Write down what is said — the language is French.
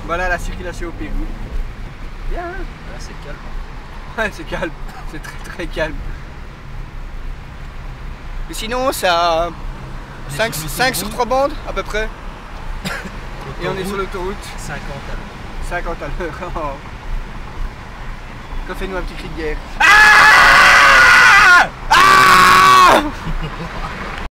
Voilà la circulation au Pérou. Bien, hein? Là c'est calme. Ouais, c'est calme. C'est très calme. Mais sinon, ça 5 sur 3 bandes à peu près. Et on est sur l'autoroute. 50 à l'heure. 50 à l'heure. Oh. Refais-nous un petit cri de guerre. Ah! Ah